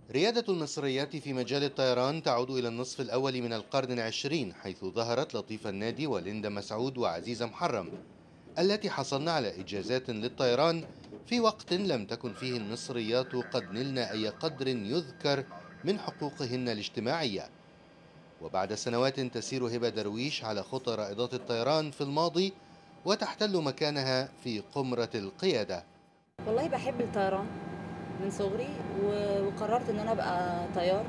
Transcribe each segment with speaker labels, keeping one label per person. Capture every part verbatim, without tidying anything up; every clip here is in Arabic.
Speaker 1: ريادة المصريات في مجال الطيران تعود إلى النصف الأول من القرن العشرين، حيث ظهرت لطيفة النادي وليندا مسعود وعزيزة محرم، التي حصلن على إجازات للطيران في وقت لم تكن فيه المصريات قد نلن أي قدر يذكر من حقوقهن الاجتماعية. وبعد سنوات تسير هبة درويش على خطى رائدات الطيران في الماضي وتحتل مكانها في قمرة القيادة.
Speaker 2: والله بحب الطيران من صغري و- وقررت ان انا ابقى طيار،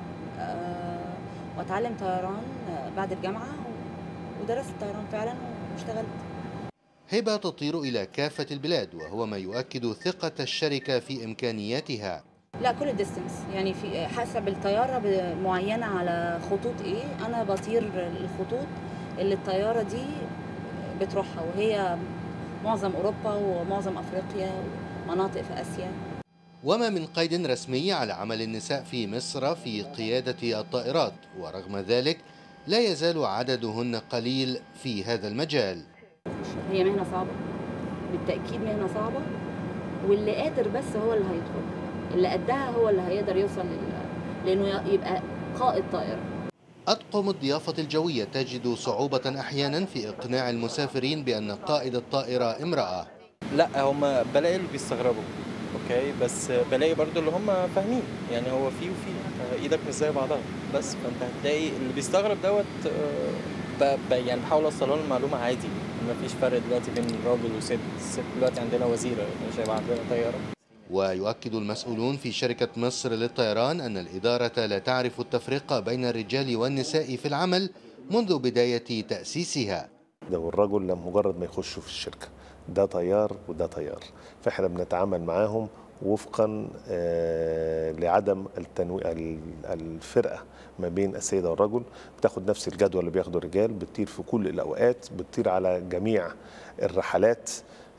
Speaker 2: آه، واتعلم طيران آه، بعد الجامعه و- ودرست طيران فعلا واشتغلت.
Speaker 1: هبة تطير إلى كافة البلاد، وهو ما يؤكد ثقة الشركة في إمكانياتها.
Speaker 2: لا، كل الديستنس، يعني في حسب الطياره ب- معينه على خطوط ايه، انا بطير الخطوط اللي الطياره دي بتروحها، وهي معظم اوروبا ومعظم افريقيا ومناطق في اسيا.
Speaker 1: وما من قيد رسمي على عمل النساء في مصر في قيادة الطائرات، ورغم ذلك لا يزال عددهن قليل في هذا المجال.
Speaker 2: هي مهنه صعبه، بالتاكيد مهنه صعبه، واللي قادر بس هو اللي هيدخل، اللي قدها هو اللي هيقدر يوصل لل... لانه يبقى قائد طائرة.
Speaker 1: أطقم الضيافة الجوية تجد صعوبة أحيانا في إقناع المسافرين بأن قائد الطائرة امرأة.
Speaker 3: لا، هم بلاقي اللي بيستغربوا، اوكي، بس بلاقي برضو اللي هم فاهمين، يعني هو في وفي ايدك مش زي بعضها، بس فانت هتلاقي اللي بيستغرب دوت. آه، ب- ب- يعني بحاول اوصل لهم المعلومه عادي، ما فيش فرق دلوقتي بين راجل وست. الست دلوقتي عندنا وزيره، مش هيبقى عندنا طياره.
Speaker 1: ويؤكد المسؤولون في شركة مصر للطيران أن الإدارة لا تعرف التفرقة بين الرجال والنساء في العمل منذ بداية تأسيسها.
Speaker 4: ده والرجل لما مجرد ما يخشوا في الشركة، ده طيار وده طيار، فاحنا بنتعامل معاهم وفقا آه، لعدم التنوي... الفرقة ما بين السيدة والرجل. بتاخد نفس الجدول اللي بياخده الرجال، بتطير في كل الأوقات، بتطير على جميع الرحلات،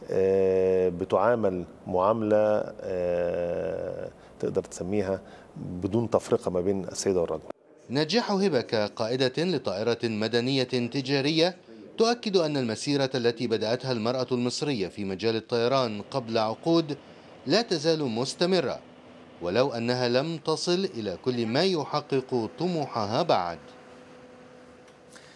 Speaker 4: آه، بتعامل معاملة آه، تقدر تسميها بدون تفرقة ما بين السيدة والرجل.
Speaker 1: نجاح هبة كقائدة لطائرة مدنية تجارية تؤكد أن المسيرة التي بدأتها المرأة المصرية في مجال الطيران قبل عقود لا تزال مستمرة، ولو أنها لم تصل إلى كل ما يحقق طموحها بعد.